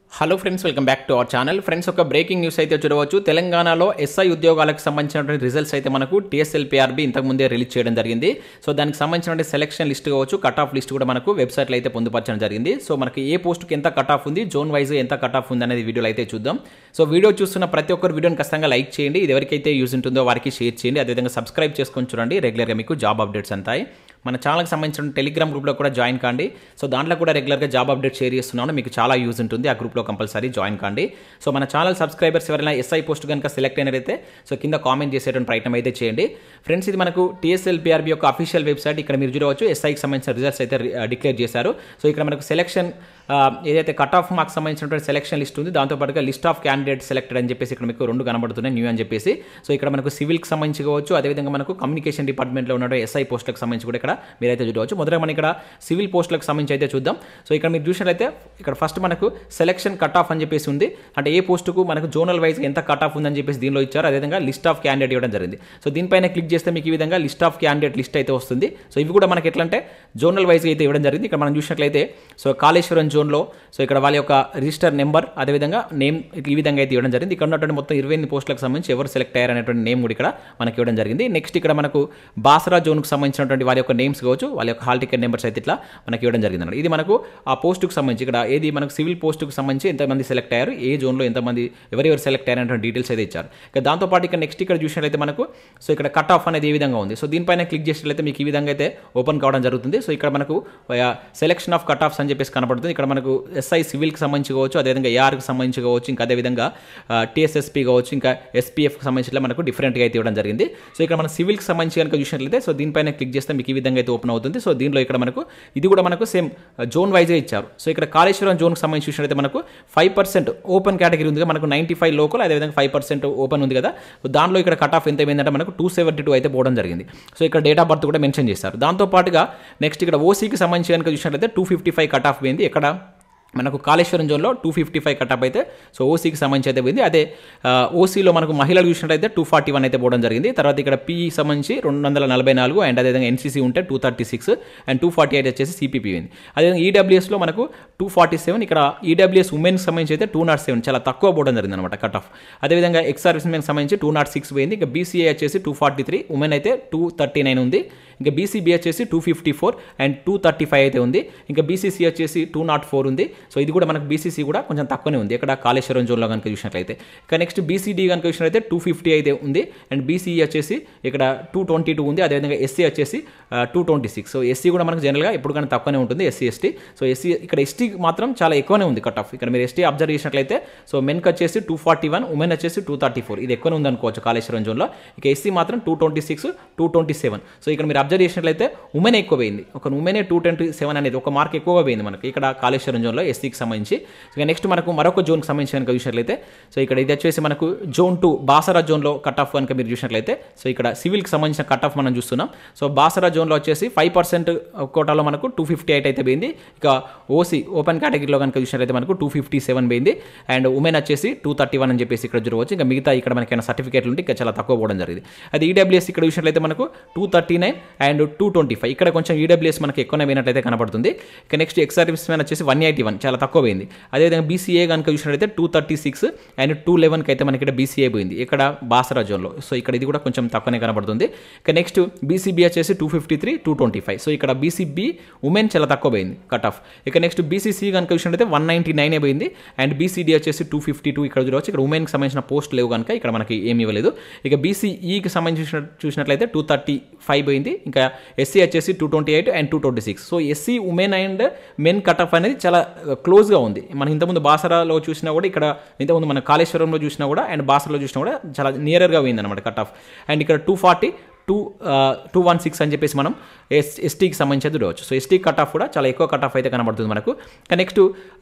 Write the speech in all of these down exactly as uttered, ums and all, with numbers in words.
Hello friends, welcome back to our channel. Friends, ఒక breaking news అయితే చూడవచ్చు. తెలంగాణలో ఎస్ఐ ఉద్యోగాలకు సంబంధించినటువంటి రిజల్ట్స్ అయితే మనకు టీఎస్ఎల్పీఆర్బీ ఇంతకుముందే రిలీజ్ చేయడం జరిగింది. సో దానికి సంబంధించిన సెలక్షన్ లిస్ట్ కావచ్చు, కట్ ఆఫ్ లిస్ట్ కూడా మనకు వెబ్సైట్లో అయితే పొందుపరచడం జరిగింది. సో మనకి ఏ పోస్ట్కి ఎంత కట్ ఆఫ్ ఉంది, జోన్ వైజ్ ఎంత కట్ ఆఫ్ ఉంది అనేది వీడియోలో అయితే చూద్దాం. సో వీడియో చూస్తున్న ప్రతి ఒక్కరు వీడియోని ఖచ్చితంగా లైక్ చేయండి. ఇది ఎవరికైతే యూజ్ ఉంటుందో వారికి షేర్ చేయండి. అదేవిధంగా సబ్స్క్రైబ్ చేసుకొని చూడండి. రెగ్యులర్గా మీకు జాబ్ అప్డేట్స్ అంతాయి. మన ఛానల్కి సంబంధించిన టెలిగ్రామ్ గ్రూప్లో కూడా జాయిన్ కాండి. సో దాంట్లో కూడా రెగ్యులర్గా జాబ్ అప్డేట్ షేర్ చేస్తున్నాను. మీకు చాలా యూజ్ ఉంటుంది. ఆ గ్రూప్లో కంపల్సరీ జాయిన్ కాండి. సో మన ఛానల్ సబ్స్క్రైబర్స్ ఎవరైనా ఎస్ఐ పోస్ట్ కనుక సెలెక్ట్ అయినట్లయితే సో కింద కామెంట్ చేసేటువంటి ప్రయత్నం అయితే చేయండి. ఫ్రెండ్స్, ఇది మనకు టీఎస్ఎల్పీఆర్బీ యొక్క అఫీషియల్ వెబ్సైట్. ఇక్కడ మీరు చూడవచ్చు ఎస్ఐకి సంబంధించిన రిజల్ట్స్ అయితే డిక్లేర్ చేశారు. సో ఇక్కడ మనకు సెలెక్షన్ ఏదైతే కట్ ఆఫ్ మార్క్స్ సంబంధించినటువంటి సెలెక్షన్ లిస్ట్ ఉంది, దాంతోపాటుగా లిస్ట్ ఆఫ్ క్యాండిడేట్ సెలెక్టెడ్ అని చెప్పేసి ఇక్కడ మీకు రెండు కనబడుతున్నాయి, న్యూ అని చెప్పేసి. సో ఇక్కడ మనకు సివిల్కి సంబంధించి కావచ్చు, అదేవిధంగా మనకు కమ్యూనికేషన్ డిపార్ట్మెంట్లో ఉన్న ఎస్ఐ పోస్టులకు సంబంధించి కూడా ఇక్కడ మీరైతే చూడవచ్చు. మొదట మనం ఇక్కడ సివిల్ పోస్టులకు సంబంధించి అయితే చూద్దాం. సో ఇక్కడ మీరు చూసినట్లయితే ఇక్కడ ఫస్ట్ మనకు సెలెక్షన్ కట్ ఆఫ్ అని చెప్పేసి ఉంది. అంటే ఏ పోస్టుకు మనకు జోనల్ వైజ్ ఎంత కట్ ఆఫ్ ఉందని చెప్పేసి దీనిలో ఇచ్చారు. అదేవిధంగా లిస్ట్ ఆఫ్ క్యాండిడేట్ ఇవ్వడం జరిగింది. సో దీనిపైన క్లిక్ చేస్తే మీకు ఈ విధంగా లిస్ట్ ఆఫ్ క్యాండిడేట్ లిస్ట్ అయితే వస్తుంది. సో ఇవి కూడా మనకి ఎట్లా అంటే జోనల్ వైజ్ అయితే ఇవ్వడం జరిగింది. ఇక్కడ మనం చూసినట్లయితే సో కాళేశ్వరం జోన్లో సో ఇక్కడ వాళ్ళ యొక్క రిజిస్టర్ నెంబర్, అదేవిధంగా నేమ్ ఈ విధంగా అయితే ఇవ్వడం జరిగింది. ఇక్కడ ఉన్నటువంటి మొత్తం ఇరవై ఎనిమిది పోస్టులకు సంబంధించి ఎవరు సెలెక్ట్ అయ్యారు అనేటువంటి నేమ్ కూడా ఇక్కడ మనకి ఇవ్వడం జరిగింది. నెక్స్ట్ ఇక్కడ మనకు బాసరా జోన్కు సంబంధించినటువంటి వారి యొక్క నేమ్స్ కావచ్చు, వాళ్ళ యొక్క హాల్ టికెట్ నెంబర్స్ అయితే ఇట్లా మనకి ఇవ్వడం జరిగింది అన్నమాట. ఇది మనకు ఆ పోస్టుకు సంబంధించి ఇక్కడ ఏది మనకు సివిల్ పోస్టుకు సంబంధించి ఎంతమంది సెలెక్ట్ అయ్యారు, ఏ జోన్లో ఎంతమంది ఎవరెవరు సెలెక్ట్ అయ్యారనేటువంటి డీటెయిల్స్ అయితే ఇచ్చారు. ఇక దాంతోపాటు ఇక్కడ నెక్స్ట్ ఇక్కడ చూసినట్లయితే మనకు సో ఇక్కడ కట్ ఆఫ్ అనేది ఏ విధంగా ఉంది. సో దీనిపైన క్లిక్ చేసినట్లయితే మీకు ఈ విధంగా అయితే ఓపెన్ కావడం జరుగుతుంది. సో ఇక్కడ మనకు సెలెక్షన్ ఆఫ్ కట్ ఆఫ్స్ అని చెప్పేసి కనబడుతుంది. ఇక్కడ మనకు ఎస్ఐ సివిల్కి సంబంధించి కావచ్చు, అదేవిధంగా ఏఆర్కి సంబంధించి కావచ్చు, ఇంకా అదేవిధంగా టీఎస్ఎస్పీ కావచ్చు, ఇంకా ఎస్పీఎఫ్కి సంబంధించి మనకు డిఫరెంట్గా అయితే ఇవ్వడం జరిగింది. సో ఇక్కడ మన సివిల్కి సంబంధించి కనుక చూసినట్లయితే సో దీనిపైన క్లిక్ చేస్తే మీకు ఈ విధంగా అయితే ఓపెన్ అవుతుంది. సో దీనిలో ఇక్కడ మనకు ఇది కూడా మనకు సేమ్ జోన్ వైజ్గా ఇచ్చారు. సో ఇక్కడ కాళేశ్వరం జోన్కి సంబంధించి చూసినట్లయితే మనకు ఫైవ్ పర్సెంట్ ఓపెన్ కేటగిరీ ఉంది, మనకు నైంటీ ఫైవ్ లోకల్, అదేవిధంగా ఫైవ్ పర్సెంట్ ఓపెన్ ఉంది కదా. సో దానిలో ఇక్కడ కట్ ఆఫ్ ఎంత అయిందంటే మనకు టూ సెవెంటీ టూ అయితే పోవడం జరిగింది. సో ఇక్కడ డేట్ ఆఫ్ బర్త్ కూడా మెన్షన్ చేశారు. దాంతోపాటుగా నెక్స్ట్ ఇక్కడ ఓసీకి సంబంధించి కనుక చూసినట్లయితే two fifty five cut off పోయింది. ఇక్కడ మనకు కాళేశ్వరం జోన్లో two fifty five cut off అయితే సో ఓసీకి సంబంధించి అయితే పోయింది. అదే ఓసీలో మనకు మహిళలు చూసినట్లయితే టూ ఫార్టీ వన్ అయితే పోవడం జరిగింది. తర్వాత ఇక్కడ పీఈ సంబంధించి రెండు వందల నలభై నాలుగు అండ్ అదేవిధంగా ఎన్సీసీ ఉంటే two thirty six and two forty eight వచ్చేసి సిపిపి పోయింది. అదేవిధంగా ఈడబ్ల్యూఎస్లో మనకు టూ ఫార్టీ సెవెన్ ఇక్కడ ఈడబ్ల్యూఎస్ ఉమెన్కి సంబంధించి అయితే టూ నాట్ సెవెన్ చాలా తక్కువ పోవడం జరిగింది అనమాట కట్ ఆఫ్. అదేవిధంగా ఎక్స్ సర్వీస్ మెన్కి సంబంధించి టూ నాట్ సిక్స్ పోయింది. ఇంకా బీసీఏ వచ్చేసి టూ ఫార్టీ త్రీ ఉమెన్ అయితే టూ థర్టీ నైన్ ఉంది. ఇంకా బీసీబీ వచ్చేసి two fifty four and two thirty five అయితే ఉంది. ఇంకా బీసీసీ వచ్చేసి టూ నాట్ ఫోర్ ఉంది. సో ఇది కూడా మనకు బీసీసీ కూడా కొంచెం తక్కువనే ఉంది ఇక్కడ కాళేశ్వరం జోన్లో కనుక చూసినట్లయితే. ఇక నెక్స్ట్ బీసీడీ కనుక చూసినట్లయితే టూ ఫిఫ్టీ అయితే ఉంది అండ్ బీసీఈ వచ్చేసి ఇక్కడ టూ ట్వంటీ టూ ఉంది. అదేవిధంగా ఎస్సీ వచ్చేసి two twenty six. So SC కూడా మనకు జనరల్గా ఎప్పుడు కానీ తక్కువనే ఉంటుంది ఎస్సీ ఎస్టీ. సో ఎస్సీ ఇక్కడ ఎస్టీ మాత్రం చాలా ఎక్కువనే ఉంది కట్ ఆఫ్. ఇక్కడ మీరు ఎస్టీ అబ్జర్వ్ చేసినట్లయితే సో మెన్కి వచ్చేసి టూ ఫార్టీ వన్ ఉమెన్ వచ్చేసి టూ థర్టీ ఫోర్ ఇది ఎక్కువనే ఉంది అనుకోవచ్చు కాళేశ్వరం జోన్లో. ఇక ఎస్సీ మాత్రం two twenty six two twenty seven. So ఇక్కడ మీరు అబ్జర్వ్ చేసినట్లయితే ఉమెన్ ఎక్కువ పోయింది. ఒక ఉమెనే టూ ట్వంటీ సెవెన్ అనేది ఒక మార్క్ ఎక్కువగా పోయింది మనకి ఇక్కడ కాళేశ్వరం జోన్లో ఎస్సీకి సంబంధించి. ఇక నెక్స్ట్ మనకు మరొక జోన్కి సంబంధించి కనుక చూసినట్లయితే సో ఇక్కడ ఇది వచ్చేసి మనకు జోన్ టూ బాసరా జోన్లో కట్ ఆఫ్ కనుక మీరు చూసినట్లయితే సో ఇక్కడ సివిల్కి సంబంధించిన కట్ ఆఫ్ మనం చూస్తున్నాం. సో బాసరా జోన్లో వచ్చేసి ఫైవ్ పర్సెంట్ కోటాలో మనకు టూ ఫిఫ్టీ ఎయిట్ అయితే పోయింది. ఇక ఓసీ ఓపెన్ కేటగిరీలో కనుక చూసినట్లయితే మనకు టూ ఫిఫ్టీ సెవెన్ పోయింది అండ్ ఉమెన్ వచ్చేసి టూ థర్టీ వన్ అని చెప్పేసి ఇక్కడ చూడవచ్చు. ఇంకా మిగతా ఇక్కడ మనకైనా సర్టిఫికేట్లు ఉంటే ఇంకా చాలా తక్కువ పోవడం జరిగింది. అది ఈడబ్ల్యూఎస్ ఇక్కడ చూసినట్లయితే మనకు two thirty nine and two twenty five ఇక్కడ కొంచెం ఈడబ్ల్యూఎస్ మనకి ఎక్కువనే పోయినట్లయితే కనబడుతుంది. ఇక నెక్స్ట్ ఎక్స్ సర్వీస్ మ్యాన్ వచ్చేసి వన్ ఎయిటీ వన్ చాలా తక్కువ పోయింది. అదేవిధంగా బీసీఏ కనుక చూసినట్లయితే two thirty six and two లెవెన్కి అయితే మనకి ఇక్కడ బీసీఏ పోయింది ఇక్కడ బాసరా జోన్లో. సో ఇక్కడ ఇది కూడా కొంచెం తక్కువనే కనబడుతుంది. ఇక నెక్స్ట్ బీసీబీ వచ్చేసి two fifty three two twenty five. So ఇక్కడ బీసీబీ ఉమెన్ చాలా తక్కువ పోయింది కట్ ఆఫ్. ఇక నెక్స్ట్ బీసీసీ కనుక చూసినట్లయితే వన్ నైంటీ నైన్ పోయింది అండ్ బీసీడీ వచ్చేసి టూ ఫిఫ్టీ టూ ఇక్కడ చూడవచ్చు. ఇక్కడ ఉమెన్కి సంబంధించిన పోస్ట్ లేవు కనుక ఇక్కడ మనకి ఏమి ఇవ్వలేదు. ఇక బీసీఈకి సంబంధించి చూసినట్లయితే టూ థర్టీ ఫైవ్ పోయింది. ఇంకా ఎస్సీ వచ్చేసి two twenty eight and two twenty six. So SC women and men cut off అనేది చాలా క్లోజ్గా ఉంది. మనం ఇంతకుముందు బాసరాలో చూసినా కూడా ఇక్కడ ఇంతకుముందు మన కాళేశ్వరంలో చూసినా కూడా అండ్ బాసరాలో చూసినా కూడా చాలా నియర్గా పోయింది అనమాట కట్ ఆఫ్. అండ్ ఇక్కడ two forty two two one six అని చెప్పేసి మనం ఎస్ ఎస్టీకి సంబంధించి చూడవచ్చు. సో ఎస్టీ కట్ ఆఫ్ కూడా చాలా ఎక్కువ కట్ ఆఫ్ అయితే కనబడుతుంది మనకు. నెక్స్ట్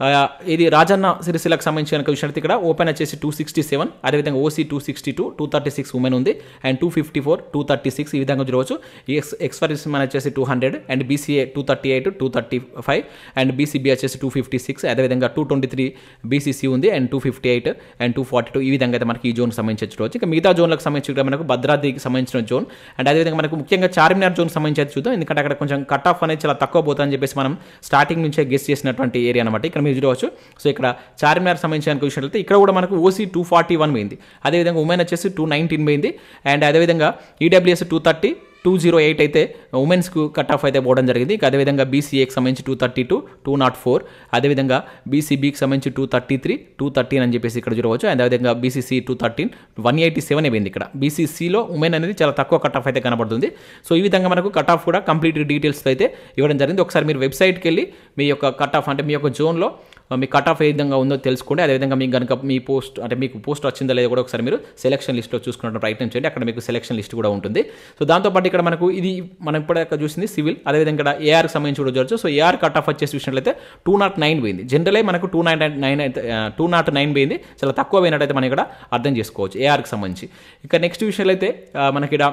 ఇది రాజన్న సిరిసిల్లకు సంబంధించి కనుక చూసినట్టు ఇక్కడ ఓపెన్ వచ్చేసి టూ సిక్స్టీ సెవెన్ అదేవిధంగా OC two sixty two two thirty six women ఉంది and two fifty four two thirty six ఈ విధంగా చూడవచ్చు. ఎక్స్ ఎక్స్ సర్వీస్ మ్యాన్ వచ్చేసి two hundred and BCA two thirty eight two thirty five and BCB వచ్చేసి two fifty six అదేవిధంగా two twenty three BCC ఉంది and two fifty eight and two forty two ఈ విధంగా అయితే మనకి ఈ జోన్కి సంబంధించి చూడవచ్చు. ఇంకా మిగతా జోన్లకు సంబంధించి మనకు భద్రాద్రికి సంబంధించిన జోన్ అండ్ అదేవిధంగా మనకు ముఖ్యంగా చార్మినార్ జోన్ సంబంధించి అయితే చూద్దాం, ఎందుకంటే అక్కడ కొంచెం కట్ ఆఫ్ అనేది చాలా తక్కువ పోతుందని చెప్పేసి మనం స్టార్టింగ్ నుంచే గెస్ చేసినటువంటి ఏరియా అనమాట. ఇక్కడ మీరు చూడవచ్చు. సో ఇక్కడ చార్మినార్ సంబంధించిన చూసినట్లయితే ఇక్కడ కూడా మనకు ఓసీ టూ ఫార్టీ వన్ పోయింది, అదేవిధంగా ఉమెన్ వచ్చేసి టూ నైన్టీన్ పోయింది, అండ్ అదేవిధంగా EWS two thirty two zero eight అయితే ఉమెన్స్కు కట్ ఆఫ్ అయితే పోవడం జరిగింది. అదేవిధంగా బీసీఏకి సంబంధించి two thirty two two nought four అదేవిధంగా బీసీబీకి సంబంధించి two thirty three two thirteen అని చెప్పేసి ఇక్కడ చూడవచ్చు. అండ్ అదేవిధంగా BCC two thirteen one eighty seven అయిపోయింది. ఇక్కడ బీసీసీలో ఉమెన్ అనేది చాలా తక్కువ కట్ ఆఫ్ అయితే కనబడుతుంది. సో ఈ విధంగా మనకు కట్ ఆఫ్ కూడా కంప్లీట్ డీటెయిల్స్ అయితే ఇవ్వడం జరిగింది. ఒకసారి మీరు వెబ్సైట్కి వెళ్ళి మీ యొక్క కట్ ఆఫ్ అంటే మీ యొక్క జోన్లో మీ కట్ ఆఫ్ ఏ విధంగా ఉందో తెలుసుకోండి. అదేవిధంగా మీకు కనుక మీ పోస్ట్ అంటే మీకు పోస్ట్ వచ్చిందో లేదో కూడా ఒకసారి మీరు సెలక్షన్ లిస్ట్లో చూసుకున్న ప్రయత్నం చేయండి, అక్కడ మీకు సెలక్షన్ లిస్ట్ కూడా ఉంటుంది. సో దాంతోపాటు ఇక్కడ మనకు ఇది మనం ఇప్పటిదాకా చూసింది సివిల్, అదేవిధంగా ఇక్కడ ఏఆర్కి సంబంధించి కూడా చూడవచ్చు. సో ఏఆర్ కట్ ఆఫ్ వచ్చేసి చూసినట్లయితే టూ నాట్ నైన్ పోయింది. జనరలే మనకు టూ నైన్ నైన్ అయితే టూ నాట్ నైన్ పోయింది, చాలా తక్కువ పోయినట్టయితే మనం ఇక్కడ అర్థం చేసుకోవచ్చు ఏఆర్కి సంబంధించి. ఇక నెక్స్ట్ విషయాలు అయితే మనకి ఇక్కడ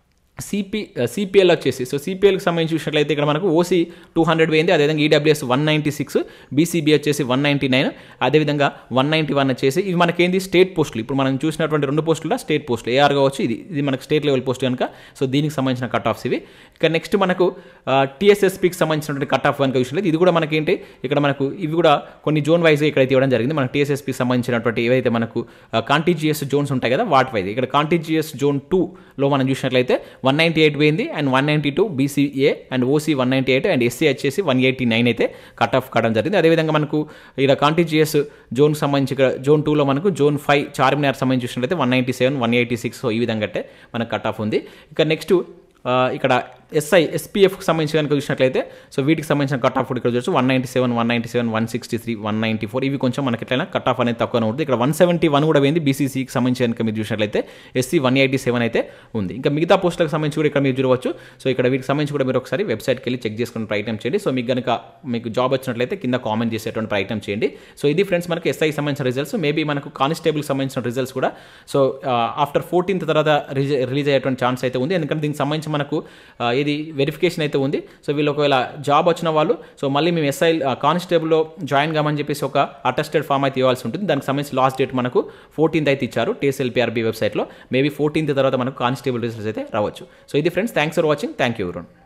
సిపి సిపిఎల్ వచ్చేసి సో సిపిఎల్కి సంబంధించి చూసినట్లయితే ఇక్కడ మనకు ఓసీ టూ హండ్రెడ్ పోయింది, అదేవిధంగా EWS one ninety six, BCB వచ్చేసి వన్ నైంటీ నైన్, అదేవిధంగా వన్ నైంటీ వన్ వచ్చేసి ఇవి మనకేంది స్టేట్ పోస్టులు. ఇప్పుడు మనం చూసినటువంటి రెండు పోస్టులు స్టేట్ పోస్టులు ఏఆర్ కావచ్చు, ఇది ఇది మనకు స్టేట్ లెవెల్ పోస్ట్ కనుక సో దీనికి సంబంధించిన కట్ ఆఫ్స్ ఇవి. ఇక నెక్స్ట్ మనకు టీఎస్ఎస్పీకి సంబంధించినటువంటి కట్ ఆఫ్ కనుక చూసినట్లయితే ఇది కూడా మనకేంటి ఇక్కడ మనకు ఇవి కూడా కొన్ని జోన్ వైజ్ ఇక్కడైతే ఇవ్వడం జరిగింది. మనకు టీఎస్ఎస్పీకి సంబంధించినటువంటి ఏవైతే మనకు కాంటీజియస్ జోన్స్ ఉంటాయి కదా వాటి వైజ్ ఇక్కడ కాంటీజియస్ జోన్ టూలో మనం చూసినట్లయితే వన్ నైంటీ ఎయిట్ పోయింది, and one ninety two BCA and OC one ninety eight and SC వచ్చేసి వన్ ఎయిటీ నైన్ అయితే కట్ ఆఫ్ కావడం జరిగింది. అదేవిధంగా మనకు ఇక్కడ కాంటీజియస్ జోన్ సంబంధించి ఇక్కడ జోన్ టూలో మనకు జోన్ ఫైవ్ చార్మినార్ సంబంధించి చూసినట్లయితే one ninety seven one eighty six so ఈ విధంగా అంటే మనకు కట్ ఆఫ్ ఉంది. ఇక నెక్స్ట్ ఇక్కడ ఎస్ఐ ఎస్పీఎఫ్కి సంబంధించి కనుక చూసినట్లయితే సో వీటికి సంబంధించిన కట్ ఆఫ్ ఇక్కడ చూడొచ్చు one ninety seven one ninety seven one sixty three one ninety four ఇవి కొంచెం మనకి ఎట్లయినా కట్ ఆఫ్ అనేది తక్కువనే ఉంటుంది. ఇక్కడ వన్ సెవెంటీ వన్ కూడా పోయింది బీసీసీకి సంబంధించి కనుక మీరు చూసినట్లయితే ఎస్సీ వన్ ఎయిటీ సెవెన్ అయితే ఉంది. ఇంకా మిగతా పోస్టులకు సంబంధించి కూడా ఇక్కడ మీరు చూడవచ్చు. సో ఇక్కడ వీటికి సంబంధించి కూడా మీరు ఒకసారి వెబ్సైట్కి వెళ్ళి చెక్ చేసుకునే ప్రయత్నం చేయండి. సో మీకు కనుక మీకు జాబ్ వచ్చినట్లయితే కింద కామెంట్ చేసేటువంటి ప్రయత్నం చేయండి. సో ఇది ఫ్రెండ్స్ మనకి ఎస్ఐ సంబంధించిన రిజల్ట్స్. మేబీ మనకు కానిస్టేబుల్కి సంబంధించిన రిజల్ట్స్ కూడా సో ఆఫ్టర్ ఫోర్టీన్త్ తర్వాత రిలీజ్ అయ్యేటువంటి ఛాన్స్ అయితే ఉంది, ఎందుకంటే దీనికి సంబంధించి మనకు ఇది వెరిఫికేషన్ అయితే ఉంది. సో వీళ్ళు ఒకవేళ జాబ్ వచ్చిన వాళ్ళు సో మళ్ళీ మేము ఎస్ఐ కానిస్టేబుల్లో జాయిన్ కామని చెప్పేసి ఒక అటెస్టెడ్ ఫామ్ అయితే ఇవ్వాల్సి ఉంటుంది. దానికి సంబంధించి లాస్ట్ డేట్ మనకు ఫోర్టీన్త్ అయితే ఇచ్చారు టీఎస్ఎల్పీఆర్బీ వెబ్సైట్లో. మేబీ ఫోర్టీన్త్ తర్వాత మనకు కానిస్టేబుల్ రిజల్ట్స్ అయితే రావచ్చు. సో ఇది friends, thanks for watching, thank you everyone.